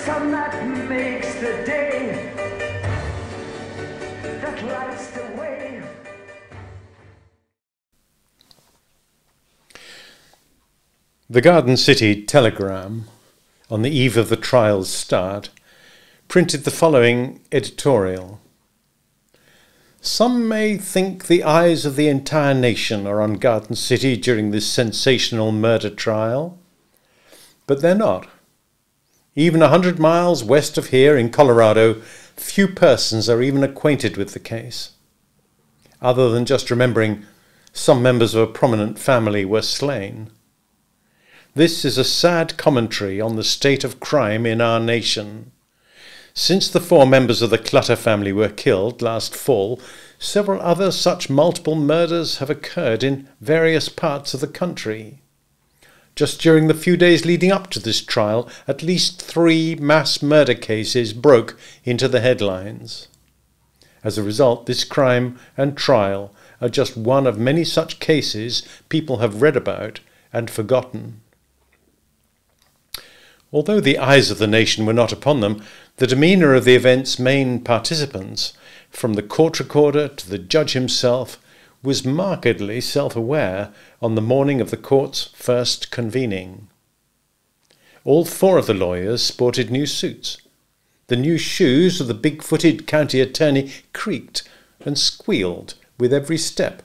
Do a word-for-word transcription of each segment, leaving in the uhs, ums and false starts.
sun that makes the day, that lights the way. The Garden City Telegram, on the eve of the trial's start, printed the following editorial. Some may think the eyes of the entire nation are on Garden City during this sensational murder trial, but they're not. Even a hundred miles west of here in Colorado, few persons are even acquainted with the case, other than just remembering some members of a prominent family were slain. This is a sad commentary on the state of crime in our nation. Since the four members of the Clutter family were killed last fall, several other such multiple murders have occurred in various parts of the country. Just during the few days leading up to this trial, at least three mass murder cases broke into the headlines. As a result, this crime and trial are just one of many such cases people have read about and forgotten. Although the eyes of the nation were not upon them, the demeanour of the event's main participants, from the court recorder to the judge himself, was markedly self-aware on the morning of the court's first convening. All four of the lawyers sported new suits. The new shoes of the big-footed county attorney creaked and squealed with every step.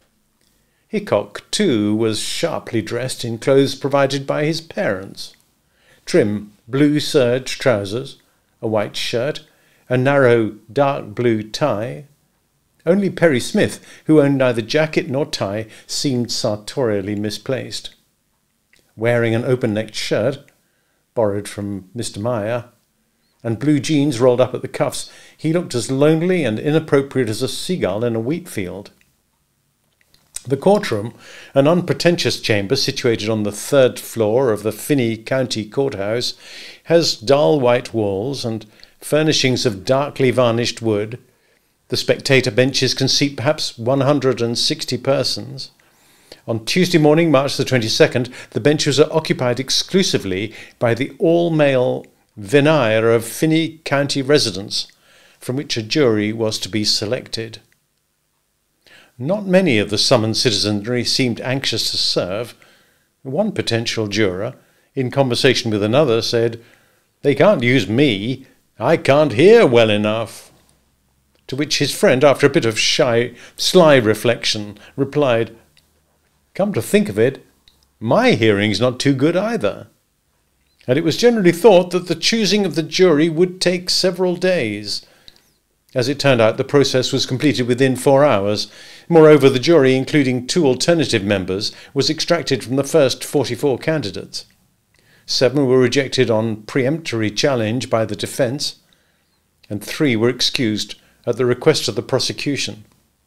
Hickok, too, was sharply dressed in clothes provided by his parents. Trim blue serge trousers, a white shirt, a narrow dark blue tie. Only Perry Smith, who owned neither jacket nor tie, seemed sartorially misplaced. Wearing an open-necked shirt, borrowed from Mister Meyer, and blue jeans rolled up at the cuffs, he looked as lonely and inappropriate as a seagull in a wheat field. The courtroom, an unpretentious chamber situated on the third floor of the Finney County Courthouse, has dull white walls and furnishings of darkly varnished wood. The spectator benches can seat perhaps one hundred sixty persons. On Tuesday morning, March the twenty-second, the benches are occupied exclusively by the all-male venire of Finney County residents, from which a jury was to be selected. Not many of the summoned citizenry seemed anxious to serve. One potential juror, in conversation with another, said, "They can't use me. I can't hear well enough." To which his friend, after a bit of shy, sly reflection, replied, "Come to think of it, my hearing's not too good either." And it was generally thought that the choosing of the jury would take several days. As it turned out, the process was completed within four hours. Moreover, the jury, including two alternative members, was extracted from the first forty-four candidates. Seven were rejected on peremptory challenge by the defence, and three were excused at the request of the prosecution.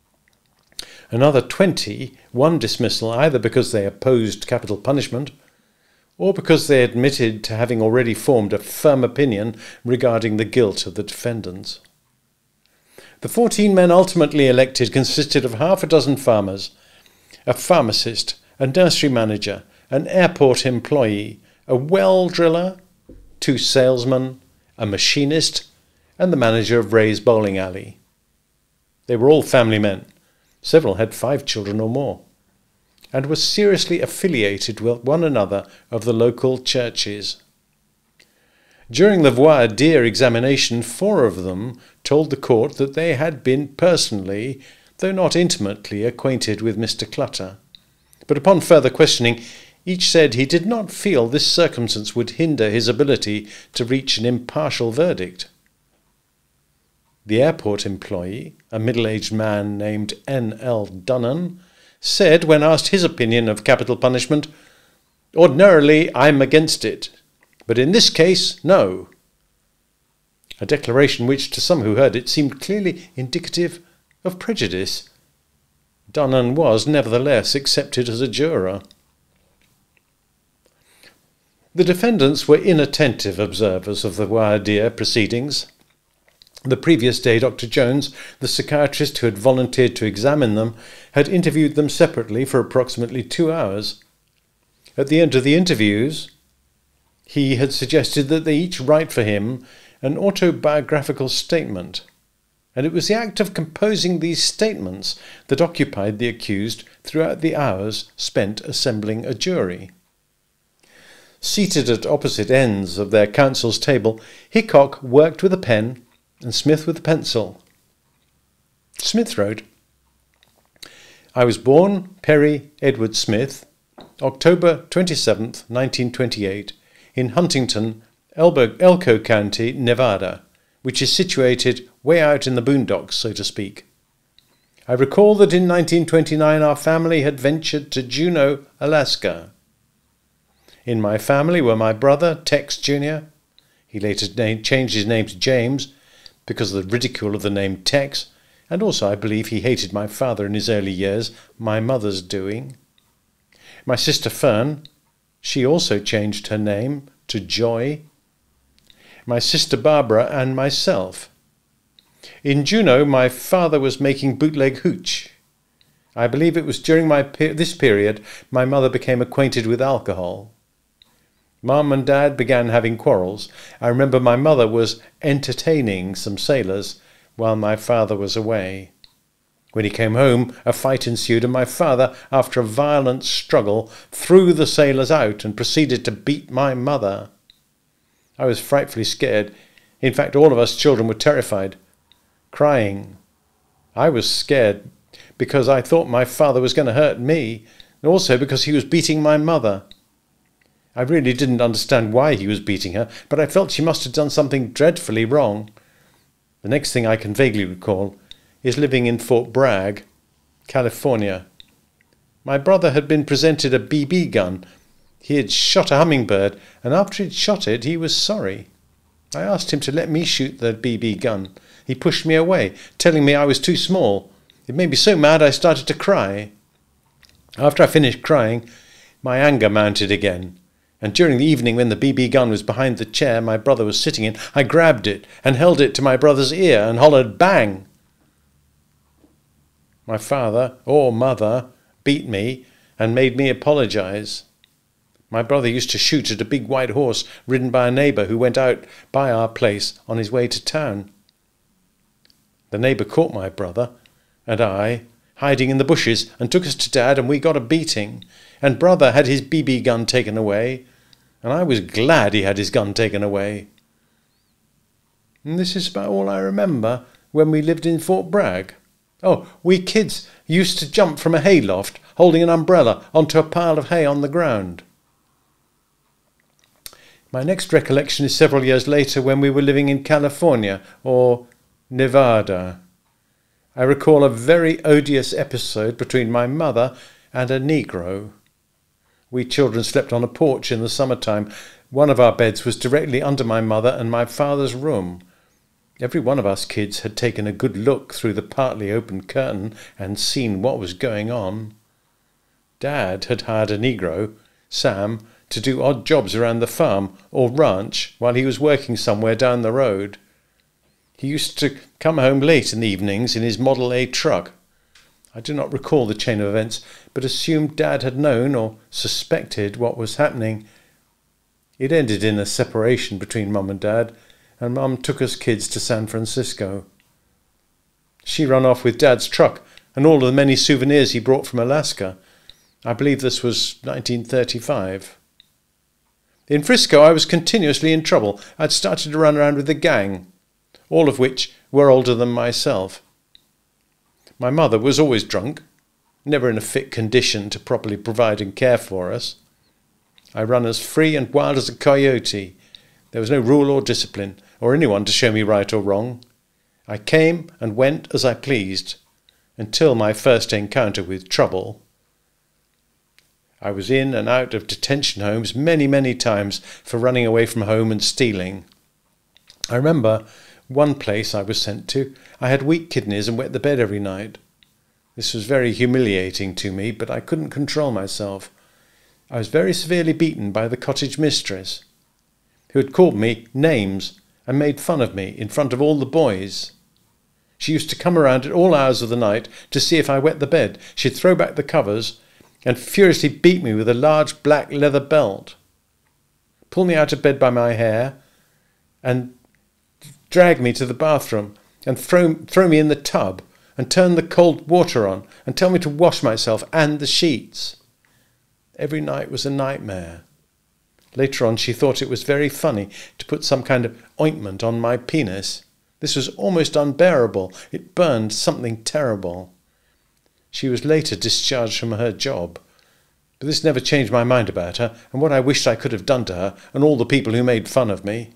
Another twenty won dismissal either because they opposed capital punishment or because they admitted to having already formed a firm opinion regarding the guilt of the defendants. The fourteen men ultimately elected consisted of half a dozen farmers, a pharmacist, a nursery manager, an airport employee, a well driller, two salesmen, a machinist, and the manager of Ray's bowling alley. They were all family men. Several had five children or more, and were seriously affiliated with one another of the local churches. During the voir dire examination, four of them told the court that they had been personally, though not intimately, acquainted with Mister Clutter. But upon further questioning, each said he did not feel this circumstance would hinder his ability to reach an impartial verdict. The airport employee, a middle-aged man named N L Dunham, said, when asked his opinion of capital punishment, "Ordinarily, I'm against it, but in this case, no." A declaration which, to some who heard it, seemed clearly indicative of prejudice. Dunham was, nevertheless, accepted as a juror. The defendants were inattentive observers of the voir dire proceedings. The previous day, Doctor Jones, the psychiatrist who had volunteered to examine them, had interviewed them separately for approximately two hours. At the end of the interviews, He had suggested that they each write for him an autobiographical statement, and it was the act of composing these statements that occupied the accused throughout the hours spent assembling a jury. Seated at opposite ends of their counsel's table, Hickok worked with a pen and Smith with a pencil. Smith wrote, "I was born Perry Edward Smith, October twenty-seventh, nineteen twenty-eight, in Huntington, Elbo- Elko County, Nevada, which is situated way out in the boondocks, so to speak. I recall that in nineteen twenty-nine our family had ventured to Juneau, Alaska. In my family were my brother, Tex Junior He later named, changed his name to James because of the ridicule of the name Tex, and also I believe he hated my father in his early years, my mother's doing. My sister Fern, she also changed her name to Joy. My sister Barbara and myself. In Juneau, my father was making bootleg hooch. I believe it was during my per- this period my mother became acquainted with alcohol. Mum and Dad began having quarrels. I remember my mother was entertaining some sailors while my father was away. When he came home, a fight ensued, and my father, after a violent struggle, threw the sailors out and proceeded to beat my mother. I was frightfully scared. In fact, all of us children were terrified, crying. I was scared because I thought my father was going to hurt me, and also because he was beating my mother. I really didn't understand why he was beating her, but I felt she must have done something dreadfully wrong. The next thing I can vaguely recall is living in Fort Bragg, California. My brother had been presented a B B gun. He had shot a hummingbird, and after he'd shot it, he was sorry. I asked him to let me shoot the B B gun. He pushed me away, telling me I was too small. It made me so mad I started to cry. After I finished crying, my anger mounted again, and during the evening when the B B gun was behind the chair my brother was sitting in, I grabbed it and held it to my brother's ear and hollered, "Bang!" My father, or mother, beat me and made me apologize. My brother used to shoot at a big white horse ridden by a neighbour who went out by our place on his way to town. The neighbour caught my brother and I hiding in the bushes and took us to Dad, and we got a beating, and brother had his B B gun taken away, and I was glad he had his gun taken away. And this is about all I remember when we lived in Fort Bragg. Oh, we kids used to jump from a hayloft holding an umbrella onto a pile of hay on the ground. My next recollection is several years later when we were living in California, or Nevada. I recall a very odious episode between my mother and a Negro. We children slept on a porch in the summertime. One of our beds was directly under my mother and my father's room. Every one of us kids had taken a good look through the partly open curtain and seen what was going on. Dad had hired a Negro, Sam, to do odd jobs around the farm or ranch while he was working somewhere down the road. He used to come home late in the evenings in his Model A truck. I do not recall the chain of events, but assumed Dad had known or suspected what was happening. It ended in a separation between Mum and Dad, and Mum took us kids to San Francisco. She ran off with Dad's truck and all of the many souvenirs he brought from Alaska. I believe this was nineteen thirty-five. In Frisco, I was continuously in trouble. I'd started to run around with a gang, all of which were older than myself. My mother was always drunk, never in a fit condition to properly provide and care for us. I ran as free and wild as a coyote. There was no rule or discipline, or anyone to show me right or wrong. I came and went as I pleased, until my first encounter with trouble. I was in and out of detention homes many, many times for running away from home and stealing. I remember one place I was sent to. I had weak kidneys and wet the bed every night. This was very humiliating to me, but I couldn't control myself. I was very severely beaten by the cottage mistress, who had called me names and made fun of me in front of all the boys. She used to come around at all hours of the night to see if I wet the bed. She'd throw back the covers and furiously beat me with a large black leather belt. pull me out of bed by my hair, and drag me to the bathroom, and throw, throw me in the tub, and turn the cold water on, and tell me to wash myself and the sheets. Every night was a nightmare. Later on, she thought it was very funny to put some kind of ointment on my penis. This was almost unbearable. It burned something terrible. She was later discharged from her job. But this never changed my mind about her, and what I wished I could have done to her, and all the people who made fun of me.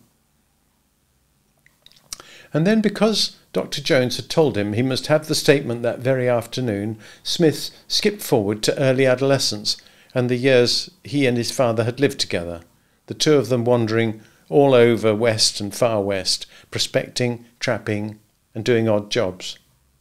And then, because Doctor Jones had told him he must have the statement that very afternoon, Smith skipped forward to early adolescence and the years he and his father had lived together, the two of them wandering all over West and Far West, prospecting, trapping, and doing odd jobs.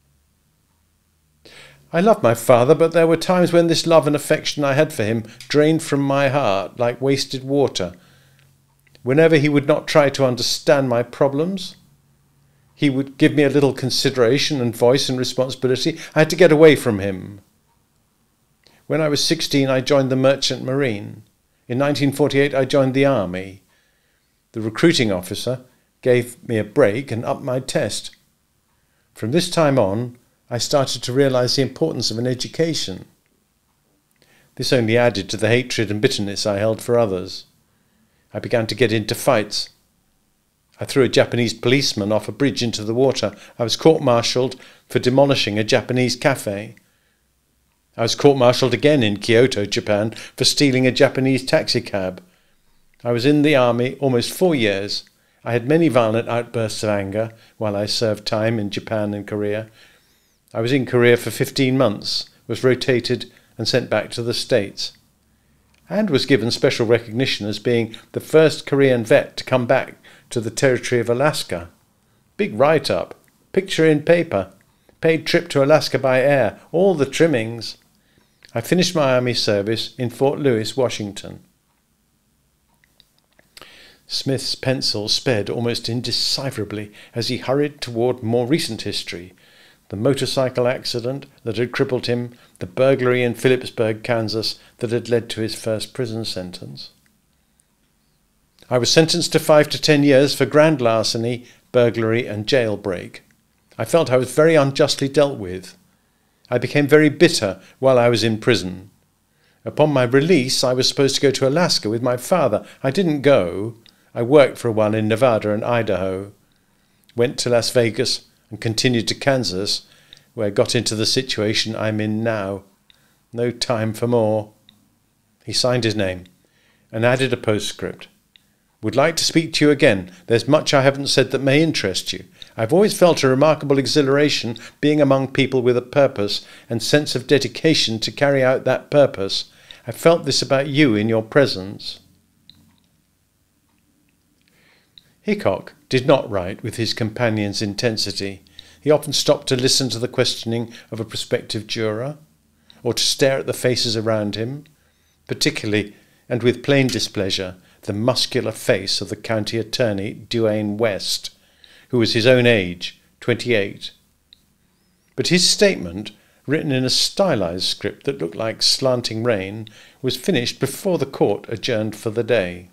I loved my father, but there were times when this love and affection I had for him drained from my heart like wasted water. Whenever he would not try to understand my problems, he would give me a little consideration and voice and responsibility. I had to get away from him. When I was sixteen, I joined the Merchant Marine. In nineteen forty-eight, I joined the Army. The recruiting officer gave me a break and upped my test. From this time on, I started to realise the importance of an education. This only added to the hatred and bitterness I held for others. I began to get into fights. I threw a Japanese policeman off a bridge into the water. I was court-martialed for demolishing a Japanese cafe. I was court-martialed again in Kyoto, Japan, for stealing a Japanese taxicab. I was in the army almost four years. I had many violent outbursts of anger while I served time in Japan and Korea. I was in Korea for fifteen months, was rotated and sent back to the States, and was given special recognition as being the first Korean vet to come back to the territory of Alaska. Big write-up, picture in paper, paid trip to Alaska by air, all the trimmings. I finished my army service in Fort Lewis, Washington. Smith's pencil sped almost indecipherably as he hurried toward more recent history, the motorcycle accident that had crippled him, the burglary in Phillipsburg, Kansas, that had led to his first prison sentence. I was sentenced to five to ten years for grand larceny, burglary and jailbreak. I felt I was very unjustly dealt with. I became very bitter while I was in prison. Upon my release, I was supposed to go to Alaska with my father. I didn't go. I worked for a while in Nevada and Idaho, went to Las Vegas and continued to Kansas, where I got into the situation I'm in now. No time for more. He signed his name and added a postscript. Would like to speak to you again. There's much I haven't said that may interest you. I've always felt a remarkable exhilaration being among people with a purpose and sense of dedication to carry out that purpose. I felt this about you in your presence. Hickok did not write with his companion's intensity. He often stopped to listen to the questioning of a prospective juror, or to stare at the faces around him, particularly, and with plain displeasure, the muscular face of the county attorney, Duane West, who was his own age, twenty-eight. But his statement, written in a stylized script that looked like slanting rain, was finished before the court adjourned for the day.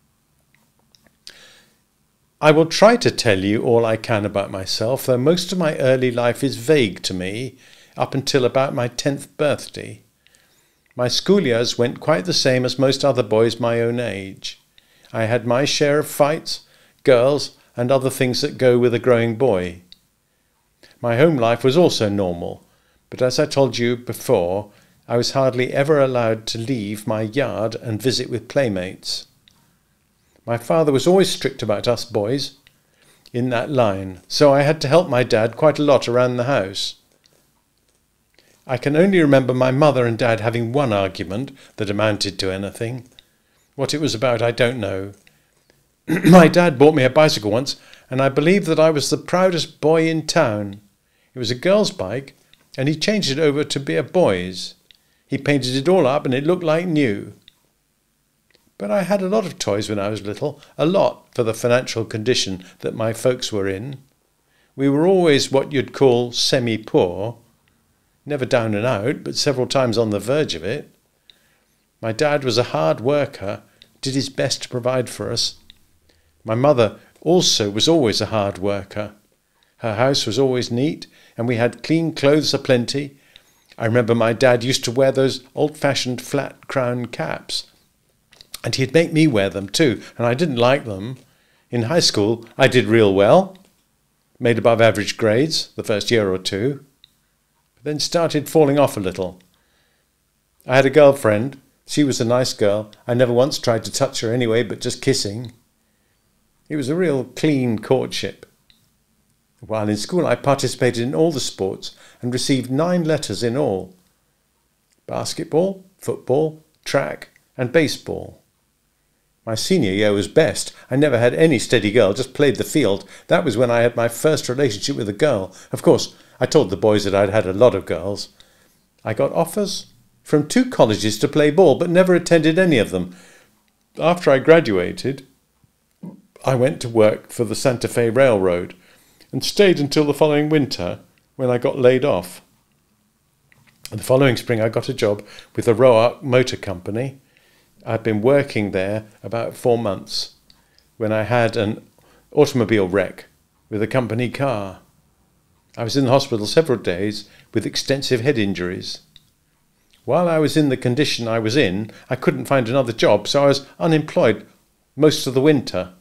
I will try to tell you all I can about myself, though most of my early life is vague to me, up until about my tenth birthday. My school years went quite the same as most other boys my own age. I had my share of fights, girls, and other things that go with a growing boy. My home life was also normal, but as I told you before, I was hardly ever allowed to leave my yard and visit with playmates. My father was always strict about us boys in that line, so I had to help my dad quite a lot around the house. I can only remember my mother and dad having one argument that amounted to anything. What it was about, I don't know. My dad bought me a bicycle once, and I believe that I was the proudest boy in town. It was a girl's bike, and he changed it over to be a boy's. He painted it all up, and it looked like new. But I had a lot of toys when I was little, a lot for the financial condition that my folks were in. We were always what you'd call semi-poor, never down and out, but several times on the verge of it. My dad was a hard worker, did his best to provide for us. My mother also was always a hard worker. Her house was always neat, and we had clean clothes aplenty. I remember my dad used to wear those old-fashioned flat-crown caps, and he'd make me wear them too, and I didn't like them. In high school, I did real well, made above average grades the first year or two, but then started falling off a little. I had a girlfriend. She was a nice girl. I never once tried to touch her anyway, but just kissing. It was a real clean courtship. While in school, I participated in all the sports and received nine letters in all. Basketball, football, track, and baseball. My senior year was best. I never had any steady girl, just played the field. That was when I had my first relationship with a girl. Of course, I told the boys that I'd had a lot of girls. I got offers from two colleges to play ball, but never attended any of them. After I graduated, I went to work for the Santa Fe Railroad and stayed until the following winter, when I got laid off. The following spring I got a job with the Roark Motor Company. I'd been working there about four months when I had an automobile wreck with a company car. I was in the hospital several days with extensive head injuries. While I was in the condition I was in, I couldn't find another job, so I was unemployed most of the winter.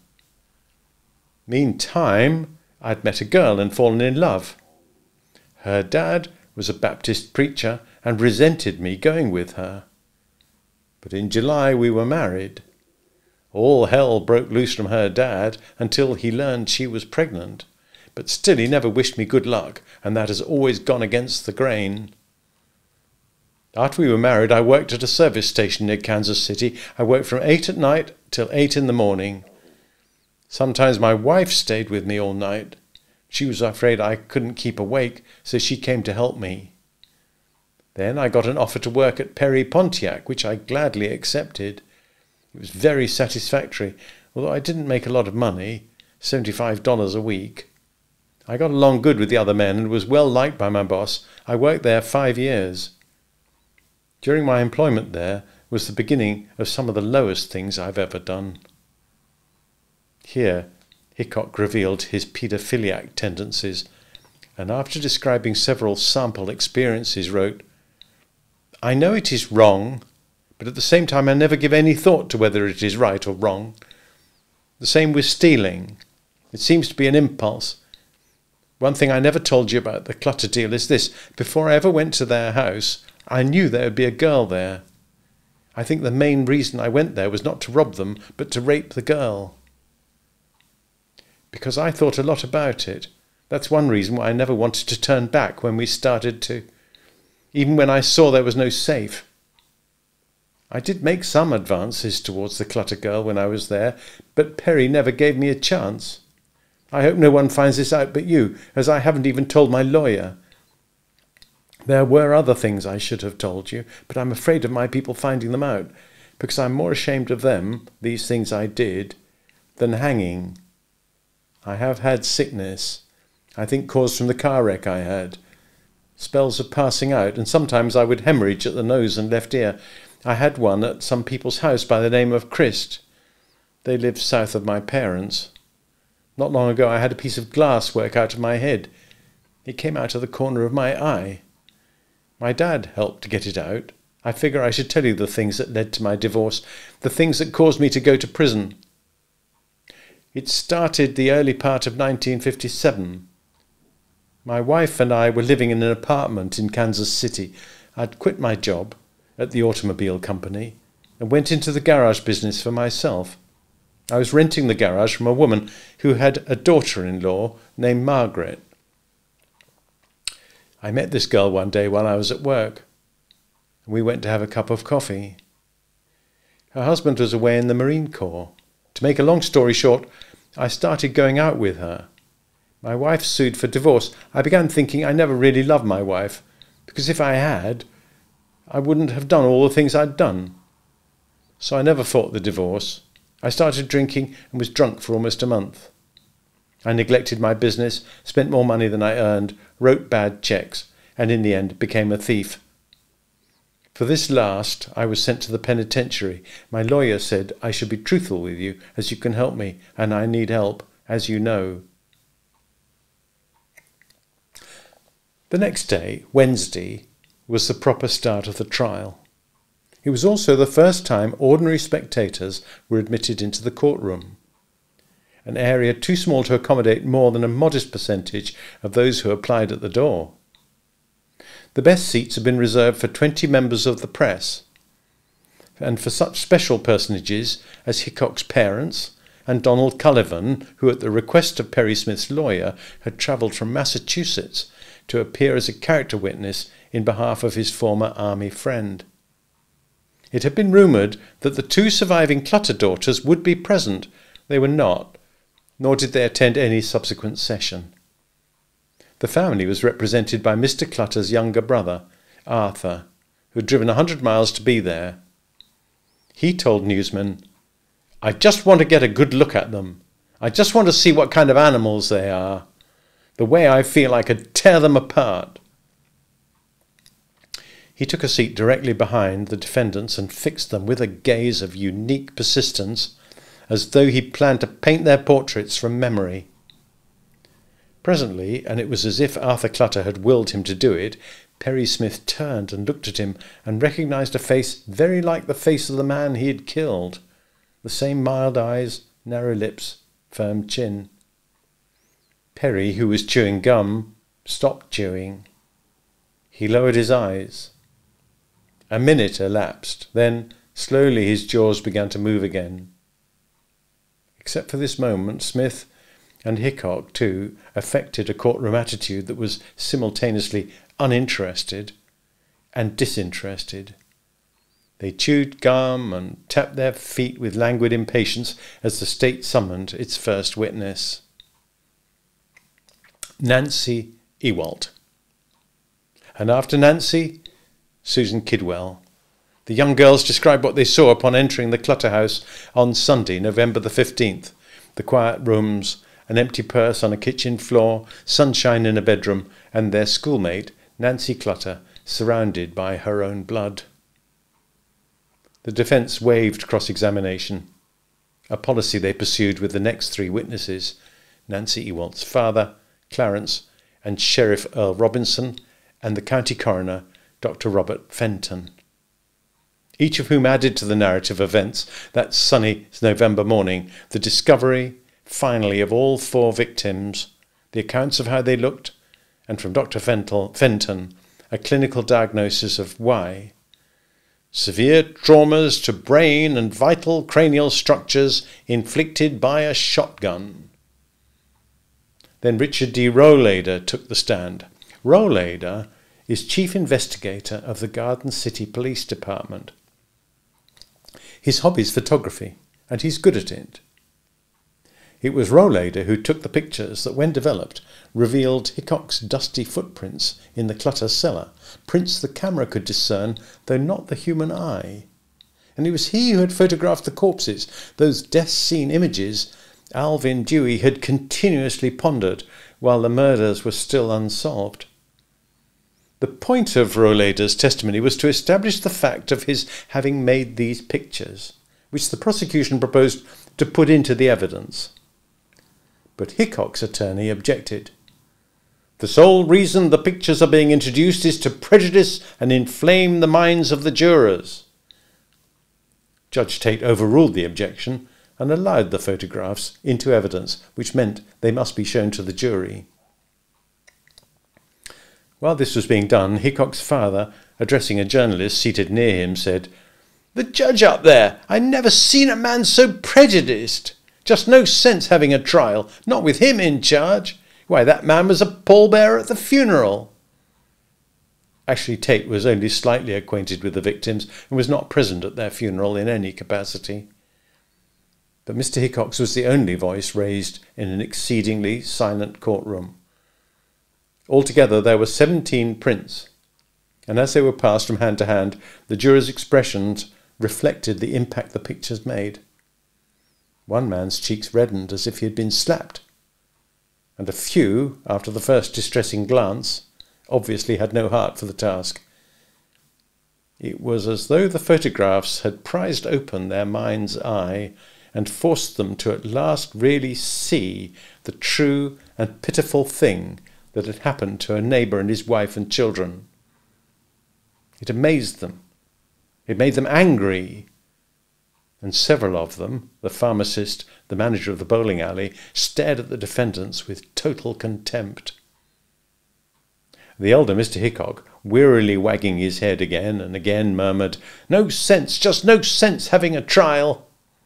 Meantime, I'd met a girl and fallen in love. Her dad was a Baptist preacher and resented me going with her. But in July we were married. All hell broke loose from her dad until he learned she was pregnant. But still he never wished me good luck, and that has always gone against the grain. After we were married, I worked at a service station near Kansas City. I worked from eight at night till eight in the morning. Sometimes my wife stayed with me all night. She was afraid I couldn't keep awake, so she came to help me. Then I got an offer to work at Perry Pontiac, which I gladly accepted. It was very satisfactory, although I didn't make a lot of money, seventy-five dollars a week. I got along good with the other men and was well liked by my boss. I worked there five years. During my employment there was the beginning of some of the lowest things I've ever done. Here, Hickok revealed his paedophiliac tendencies, and after describing several sample experiences wrote, "I know it is wrong, but at the same time I never give any thought to whether it is right or wrong. The same with stealing. It seems to be an impulse. One thing I never told you about the clutter deal is this. Before I ever went to their house, I knew there would be a girl there. I think the main reason I went there was not to rob them, but to rape the girl. Because I thought a lot about it. That's one reason why I never wanted to turn back when we started to, even when I saw there was no safe. I did make some advances towards the clutter girl when I was there, but Perry never gave me a chance. I hope no one finds this out but you, as I haven't even told my lawyer. There were other things I should have told you, but I'm afraid of my people finding them out, because I'm more ashamed of them, these things I did, than hanging. I have had sickness, I think caused from the car wreck I had. Spells of passing out, and sometimes I would hemorrhage at the nose and left ear. I had one at some people's house by the name of Christ. They lived south of my parents. Not long ago I had a piece of glass work out of my head. It came out of the corner of my eye. My dad helped to get it out. I figure I should tell you the things that led to my divorce, the things that caused me to go to prison. It started the early part of nineteen fifty-seven. My wife and I were living in an apartment in Kansas City. I'd quit my job at the automobile company and went into the garage business for myself. I was renting the garage from a woman who had a daughter-in-law named Margaret. I met this girl one day while I was at work. We went to have a cup of coffee. Her husband was away in the Marine Corps. To make a long story short, I started going out with her. My wife sued for divorce. I began thinking I never really loved my wife, because if I had, I wouldn't have done all the things I'd done. So I never fought the divorce. I started drinking and was drunk for almost a month. I neglected my business, spent more money than I earned, wrote bad checks, and in the end became a thief. For this last, I was sent to the penitentiary. My lawyer said I should be truthful with you, as you can help me, and I need help, as you know. The next day, Wednesday, was the proper start of the trial. It was also the first time ordinary spectators were admitted into the courtroom, an area too small to accommodate more than a modest percentage of those who applied at the door. The best seats had been reserved for twenty members of the press, and for such special personages as Hickok's parents and Donald Cullivan, who at the request of Perry Smith's lawyer had travelled from Massachusetts to appear as a character witness in behalf of his former army friend. It had been rumoured that the two surviving Clutter daughters would be present. They were not, nor did they attend any subsequent session. The family was represented by Mister Clutter's younger brother, Arthur, who had driven a hundred miles to be there. He told newsmen, "I just want to get a good look at them. I just want to see what kind of animals they are. The way I feel I could tear them apart." He took a seat directly behind the defendants and fixed them with a gaze of unique persistence, as though he planned to paint their portraits from memory. Presently, and it was as if Arthur Clutter had willed him to do it, Perry Smith turned and looked at him and recognised a face very like the face of the man he had killed. The same mild eyes, narrow lips, firm chin. Perry, who was chewing gum, stopped chewing. He lowered his eyes. A minute elapsed. Then, slowly, his jaws began to move again. Except for this moment, Smith and Hickok, too, affected a courtroom attitude that was simultaneously uninterested and disinterested. They chewed gum and tapped their feet with languid impatience as the state summoned its first witness. Nancy Ewalt. And after Nancy, Susan Kidwell. The young girls described what they saw upon entering the Clutter house on Sunday, November the fifteenth. The quiet rooms, an empty purse on a kitchen floor, sunshine in a bedroom, and their schoolmate, Nancy Clutter, surrounded by her own blood. The defence waived cross-examination, a policy they pursued with the next three witnesses, Nancy Ewalt's father, Clarence, and Sheriff Earl Robinson, and the county coroner, Doctor Robert Fenton, each of whom added to the narrative events that sunny November morning the discovery, finally, of all four victims, the accounts of how they looked, and from Doctor Fenton, a clinical diagnosis of why. Severe traumas to brain and vital cranial structures inflicted by a shotgun. Then Richard D. Rollader took the stand. Rollader is chief investigator of the Garden City Police Department. His hobby is photography, and he's good at it. It was Rollader who took the pictures that, when developed, revealed Hickok's dusty footprints in the Clutter cellar, prints the camera could discern, though not the human eye. And it was he who had photographed the corpses, those death-scene images Alvin Dewey had continuously pondered while the murders were still unsolved. The point of Rollader's testimony was to establish the fact of his having made these pictures, which the prosecution proposed to put into the evidence. But Hickok's attorney objected. The sole reason the pictures are being introduced is to prejudice and inflame the minds of the jurors. Judge Tate overruled the objection and allowed the photographs into evidence, which meant they must be shown to the jury. While this was being done, Hickok's father, addressing a journalist seated near him, said, "The judge up there! I never seen a man so prejudiced. Just no sense having a trial, not with him in charge. Why, that man was a pallbearer at the funeral." Actually, Tate was only slightly acquainted with the victims and was not present at their funeral in any capacity. But Mister Hickok's was the only voice raised in an exceedingly silent courtroom. Altogether there were seventeen prints, and as they were passed from hand to hand, the jurors' expressions reflected the impact the pictures made. One man's cheeks reddened as if he had been slapped, and a few, after the first distressing glance, obviously had no heart for the task. It was as though the photographs had prized open their mind's eye and forced them to at last really see the true and pitiful thing that had happened to a neighbour and his wife and children. It amazed them. It made them angry. And several of them, the pharmacist, the manager of the bowling alley, stared at the defendants with total contempt. The elder Mister Hickok, wearily wagging his head again and again, murmured, "No sense, just no sense having a trial."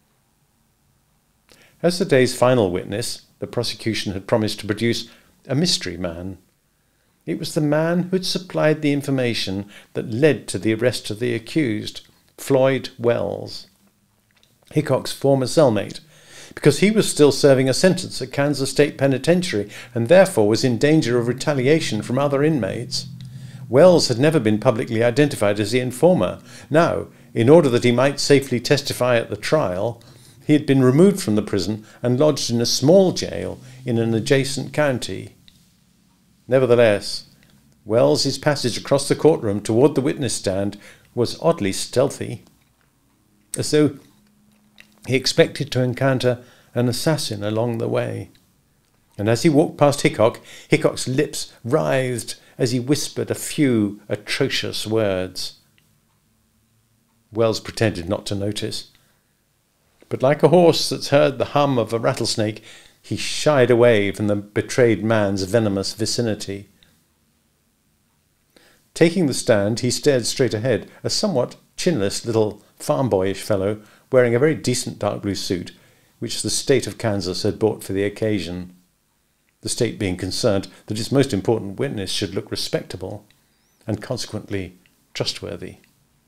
As the day's final witness, the prosecution had promised to produce a mystery man. It was the man who had supplied the information that led to the arrest of the accused, Floyd Wells, Hickok's former cellmate, because he was still serving a sentence at Kansas State Penitentiary and therefore was in danger of retaliation from other inmates. Wells had never been publicly identified as the informer. Now, in order that he might safely testify at the trial, he had been removed from the prison and lodged in a small jail in an adjacent county. Nevertheless, Wells's passage across the courtroom toward the witness stand was oddly stealthy, as though he expected to encounter an assassin along the way. And as he walked past Hickok, Hickok's lips writhed as he whispered a few atrocious words. Wells pretended not to notice, but like a horse that's heard the hum of a rattlesnake, he shied away from the betrayed man's venomous vicinity. Taking the stand, he stared straight ahead, a somewhat chinless little farm-boyish fellow wearing a very decent dark blue suit, which the state of Kansas had bought for the occasion, the state being concerned that its most important witness should look respectable and consequently trustworthy.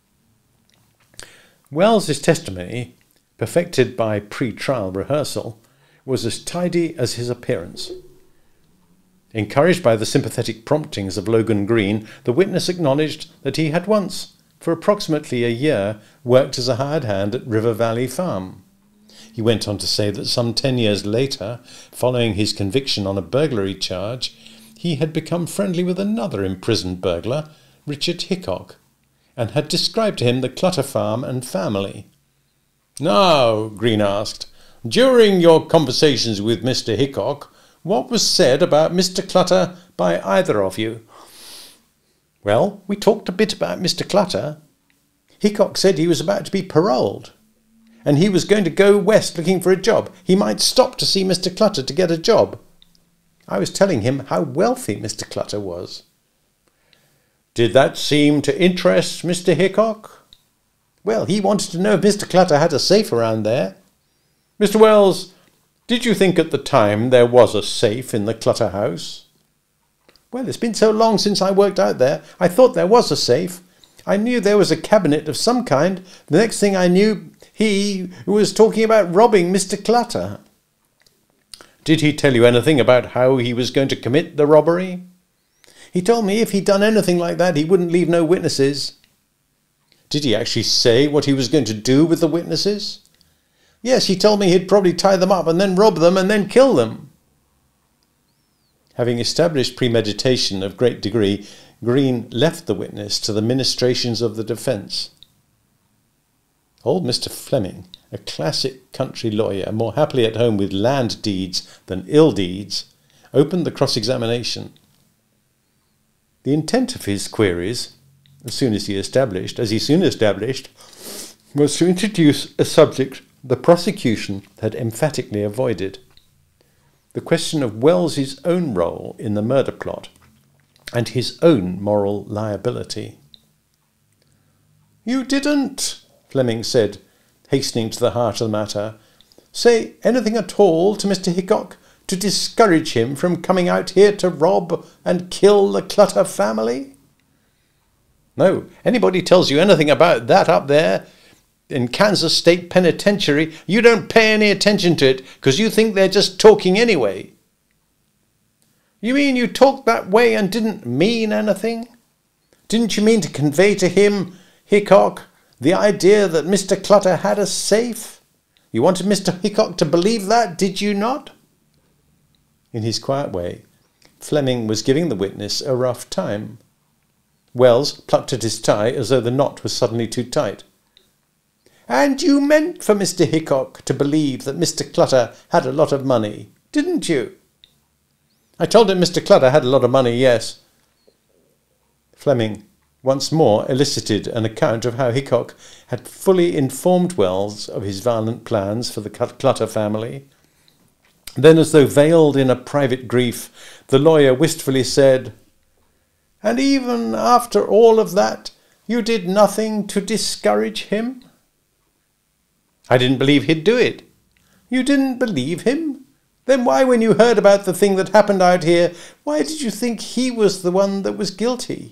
Wells's testimony, perfected by pre-trial rehearsal, was as tidy as his appearance. Encouraged by the sympathetic promptings of Logan Green, the witness acknowledged that he had once, for approximately a year, worked as a hired hand at River Valley Farm. He went on to say that some ten years later, following his conviction on a burglary charge, he had become friendly with another imprisoned burglar, Richard Hickok, and had described to him the Clutter farm and family. "Now," Green asked, "during your conversations with Mister Hickok, what was said about Mister Clutter by either of you?" "Well, we talked a bit about Mister Clutter. Hickok said he was about to be paroled, and he was going to go west looking for a job. He might stop to see Mister Clutter to get a job. I was telling him how wealthy Mister Clutter was." "Did that seem to interest Mister Hickok?" "Well, he wanted to know if Mister Clutter had a safe around there." "Mister Wells, did you think at the time there was a safe in the Clutter house?" "Well, it's been so long since I worked out there. I thought there was a safe. I knew there was a cabinet of some kind. The next thing I knew, he was talking about robbing Mister Clutter." "Did he tell you anything about how he was going to commit the robbery?" "He told me if he'd done anything like that, he wouldn't leave no witnesses." "Did he actually say what he was going to do with the witnesses?" "Yes, he told me he'd probably tie them up and then rob them and then kill them." Having established premeditation of great degree, Green left the witness to the ministrations of the defence. Old Mister Fleming, a classic country lawyer, more happily at home with land deeds than ill deeds, opened the cross-examination. The intent of his queries, as soon as he established, as he soon established, was to introduce a subject the prosecution had emphatically avoided: the question of Wells's own role in the murder plot and his own moral liability. "You didn't," Fleming said, hastening to the heart of the matter, "say anything at all to Mister Hickok to discourage him from coming out here to rob and kill the Clutter family?" "No, anybody tells you anything about that up there in Kansas State Penitentiary, you don't pay any attention to it because you think they're just talking anyway." "You mean you talked that way and didn't mean anything? Didn't you mean to convey to him, Hickok, the idea that Mister Clutter had a safe? You wanted Mister Hickok to believe that, did you not?" In his quiet way, Fleming was giving the witness a rough time. Wells plucked at his tie as though the knot was suddenly too tight. "And you meant for Mister Hickok to believe that Mister Clutter had a lot of money, didn't you?" "I told him Mister Clutter had a lot of money, yes." Fleming once more elicited an account of how Hickok had fully informed Wells of his violent plans for the Clutter family. Then, as though veiled in a private grief, the lawyer wistfully said, "And even after all of that, you did nothing to discourage him?" "I didn't believe he'd do it." "You didn't believe him? Then why, when you heard about the thing that happened out here, why did you think he was the one that was guilty?"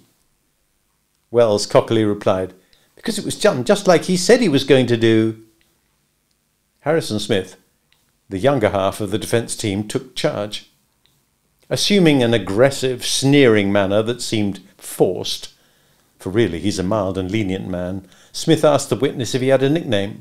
Wells cockily replied, "Because it was done just like he said he was going to do." Harrison Smith, the younger half of the defence team, took charge. Assuming an aggressive, sneering manner that seemed forced, for really he's a mild and lenient man, Smith asked the witness if he had a nickname.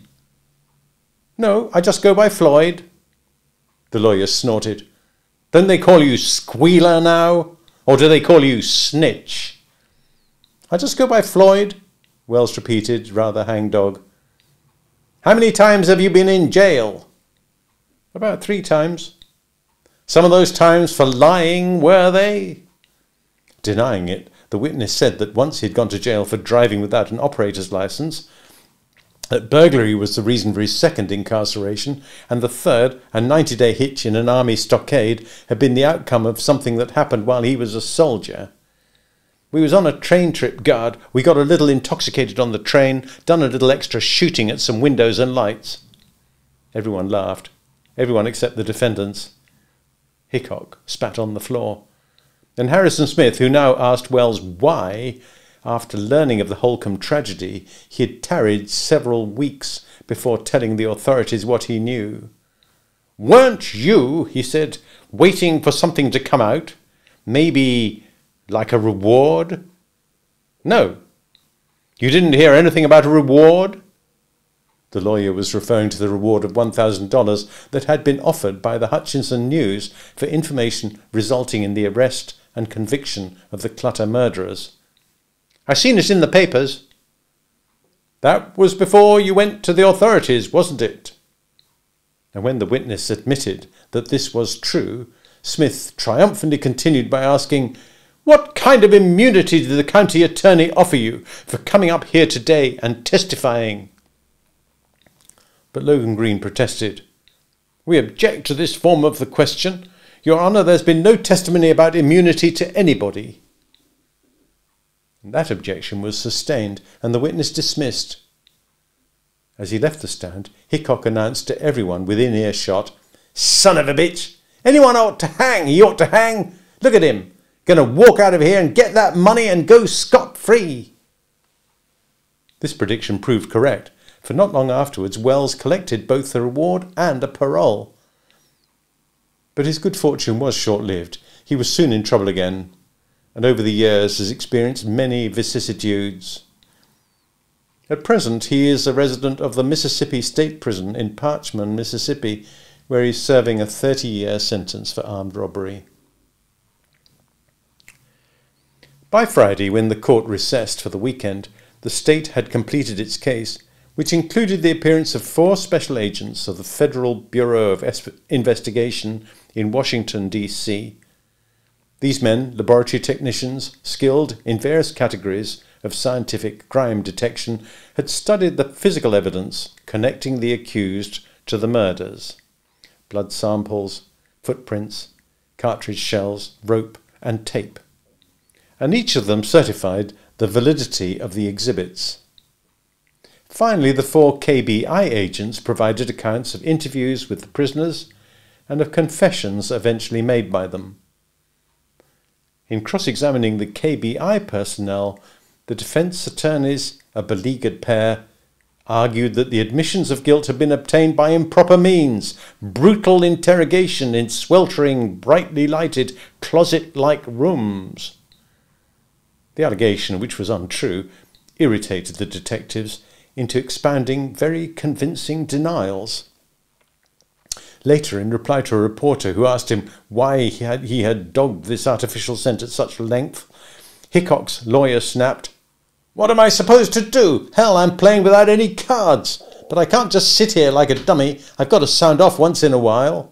"No, I just go by Floyd." The lawyer snorted. "Don't they call you Squealer now? Or do they call you Snitch?" "I just go by Floyd," Wells repeated, rather hangdog. "How many times have you been in jail?" "About three times." "Some of those times for lying, were they?" Denying it, the witness said that once he had gone to jail for driving without an operator's licence, that burglary was the reason for his second incarceration, and the third, a ninety-day hitch in an army stockade, had been the outcome of something that happened while he was a soldier. "We was on a train trip, guard. We got a little intoxicated on the train, done a little extra shooting at some windows and lights." Everyone laughed. Everyone except the defendants. Hickok spat on the floor. And Harrison Smith, who now asked Wells why, after learning of the Holcombe tragedy, he had tarried several weeks before telling the authorities what he knew. "Weren't you," he said, "waiting for something to come out? Maybe like a reward?" "No." "You didn't hear anything about a reward?" The lawyer was referring to the reward of one thousand dollars that had been offered by the Hutchinson News for information resulting in the arrest and conviction of the Clutter murderers. "I seen it in the papers." "That was before you went to the authorities, wasn't it?" And when the witness admitted that this was true, Smith triumphantly continued by asking, "What kind of immunity did the county attorney offer you for coming up here today and testifying?" But Logan Green protested. "We object to this form of the question. Your Honour, there's been no testimony about immunity to anybody." And that objection was sustained, and the witness dismissed. As he left the stand, Hickok announced to everyone within earshot, "Son of a bitch! Anyone ought to hang, he ought to hang! Look at him! Going to walk out of here and get that money and go scot-free." This prediction proved correct, for not long afterwards Wells collected both the reward and a parole. But his good fortune was short-lived. He was soon in trouble again, and over the years has experienced many vicissitudes. At present he is a resident of the Mississippi State Prison in Parchman, Mississippi, where he is serving a thirty-year sentence for armed robbery. By Friday, when the court recessed for the weekend, the state had completed its case, which included the appearance of four special agents of the Federal Bureau of Investigation in Washington, D C These men, laboratory technicians, skilled in various categories of scientific crime detection, had studied the physical evidence connecting the accused to the murders: blood samples, footprints, cartridge shells, rope, and tape. And each of them certified the validity of the exhibits. Finally, the four K B I agents provided accounts of interviews with the prisoners and of confessions eventually made by them. In cross-examining the K B I personnel, the defence attorneys, a beleaguered pair, argued that the admissions of guilt had been obtained by improper means, brutal interrogation in sweltering, brightly lighted, closet-like rooms. The allegation, which was untrue, irritated the detectives into expounding very convincing denials. Later, in reply to a reporter who asked him why he had, he had dogged this artificial scent at such length, Hickok's lawyer snapped. "What am I supposed to do? Hell, I'm playing without any cards. But I can't just sit here like a dummy. I've got to sound off once in a while."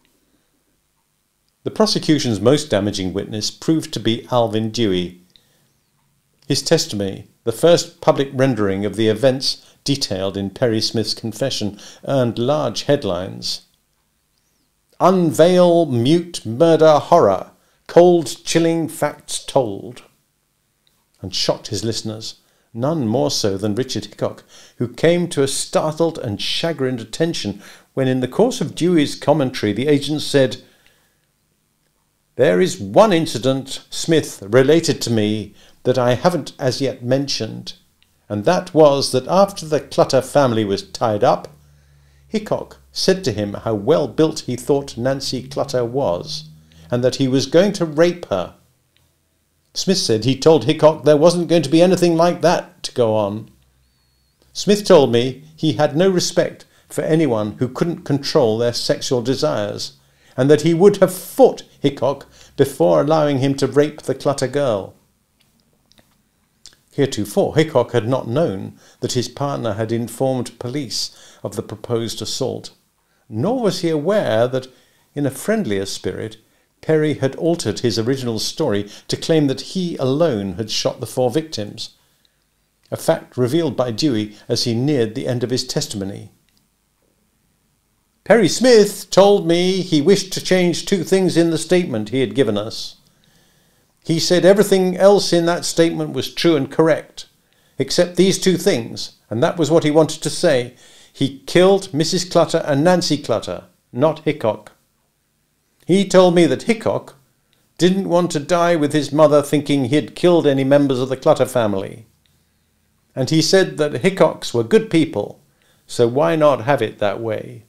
The prosecution's most damaging witness proved to be Alvin Dewey. His testimony, the first public rendering of the events detailed in Perry Smith's confession, earned large headlines. "Unveil mute murder horror, cold chilling facts told," and shocked his listeners, none more so than Richard Hickok, who came to a startled and chagrined attention when in the course of Dewey's commentary the agent said, "There is one incident, Smith, related to me that I haven't as yet mentioned, and that was that after the Clutter family was tied up, Hickok said to him how well built he thought Nancy Clutter was, and that he was going to rape her. Smith said he told Hickok there wasn't going to be anything like that to go on. Smith told me he had no respect for anyone who couldn't control their sexual desires, and that he would have fought Hickok before allowing him to rape the Clutter girl." Heretofore, Hickok had not known that his partner had informed police of the proposed assault, nor was he aware that, in a friendlier spirit, Perry had altered his original story to claim that he alone had shot the four victims, a fact revealed by Dewey as he neared the end of his testimony. "Perry Smith told me he wished to change two things in the statement he had given us. He said everything else in that statement was true and correct, except these two things, and that was what he wanted to say. He killed Missus Clutter and Nancy Clutter, not Hickok. He told me that Hickok didn't want to die with his mother thinking he had killed any members of the Clutter family. And he said that Hickocks were good people, so why not have it that way?"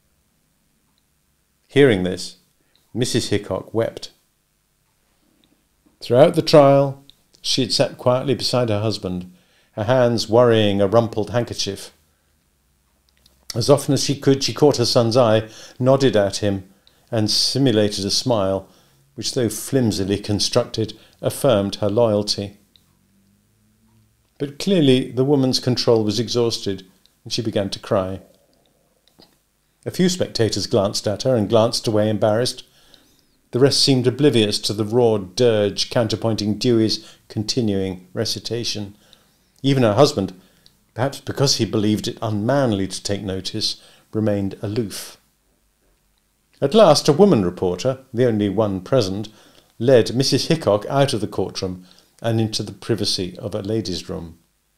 Hearing this, Missus Hickok wept. Throughout the trial, she had sat quietly beside her husband, her hands worrying a rumpled handkerchief. As often as she could, she caught her son's eye, nodded at him, and simulated a smile, which, though flimsily constructed, affirmed her loyalty. But clearly the woman's control was exhausted, and she began to cry. A few spectators glanced at her and glanced away embarrassed. The rest seemed oblivious to the raw dirge counterpointing Dewey's continuing recitation. Even her husband, perhaps because he believed it unmanly to take notice, remained aloof. At last a woman reporter, the only one present, led Missus Hickok out of the courtroom and into the privacy of a ladies' room.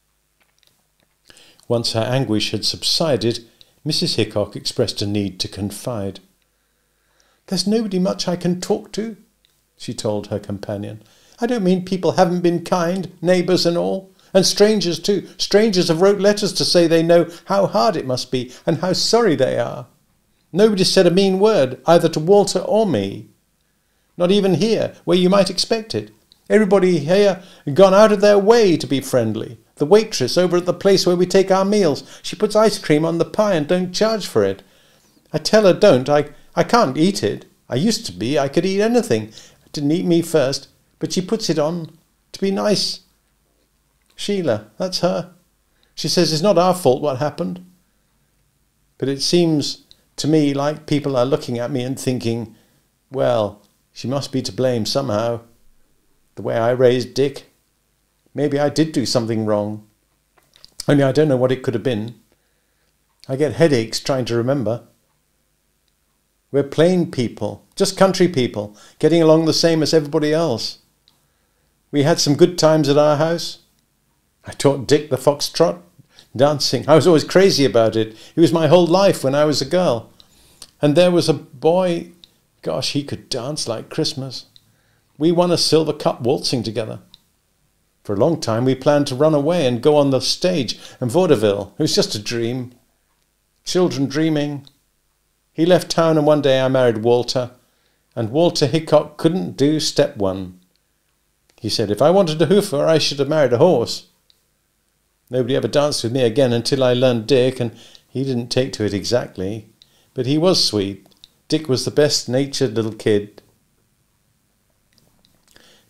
Once her anguish had subsided, Missus Hickok expressed a need to confide. "There's nobody much I can talk to," she told her companion. "I don't mean people haven't been kind, neighbours and all, and strangers too. Strangers have wrote letters to say they know how hard it must be and how sorry they are. Nobody said a mean word, either to Walter or me. Not even here, where you might expect it. Everybody here gone out of their way to be friendly. The waitress over at the place where we take our meals, she puts ice cream on the pie and don't charge for it. I tell her don't, I, I can't eat it. I used to be, I could eat anything. It didn't eat me first, but she puts it on to be nice. Sheila, that's her. She says it's not our fault what happened. But it seems to me like people are looking at me and thinking, well, she must be to blame somehow. The way I raised Dick. Maybe I did do something wrong. Only I don't know what it could have been. I get headaches trying to remember. We're plain people, just country people, getting along the same as everybody else. We had some good times at our house. I taught Dick the foxtrot, dancing. I was always crazy about it. It was my whole life when I was a girl. And there was a boy, gosh, he could dance like Christmas. We won a silver cup waltzing together. For a long time we planned to run away and go on the stage in vaudeville. It was just a dream. Children dreaming. He left town and one day I married Walter, and Walter Hickok couldn't do step one. He said if I wanted a hoofer I should have married a horse. Nobody ever danced with me again until I learned Dick, and he didn't take to it exactly. But he was sweet. Dick was the best-natured little kid.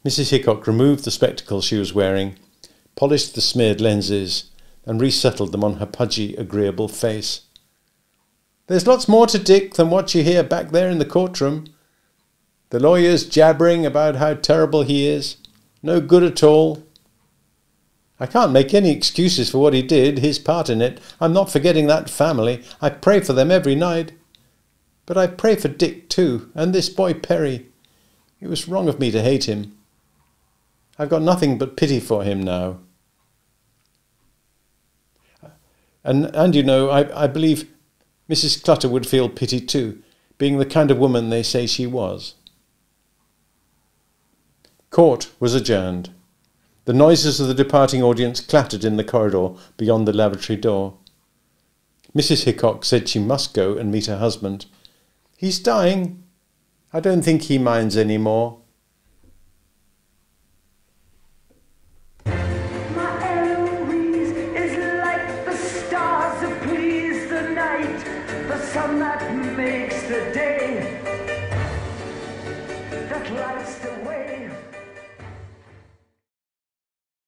Missus Hickok removed the spectacles she was wearing, polished the smeared lenses, and resettled them on her pudgy, agreeable face. "There's lots more to Dick than what you hear back there in the courtroom. The lawyers jabbering about how terrible he is. No good at all. I can't make any excuses for what he did, his part in it. I'm not forgetting that family. I pray for them every night. But I pray for Dick too, and this boy Perry. It was wrong of me to hate him. I've got nothing but pity for him now. And, and you know, I, I believe Missus Clutter would feel pity too, being the kind of woman they say she was." Court was adjourned. The noises of the departing audience clattered in the corridor beyond the lavatory door. Missus Hickok said she must go and meet her husband. "He's dying. I don't think he minds any more." My Eloise is like the stars that please the night, the sun that makes the day.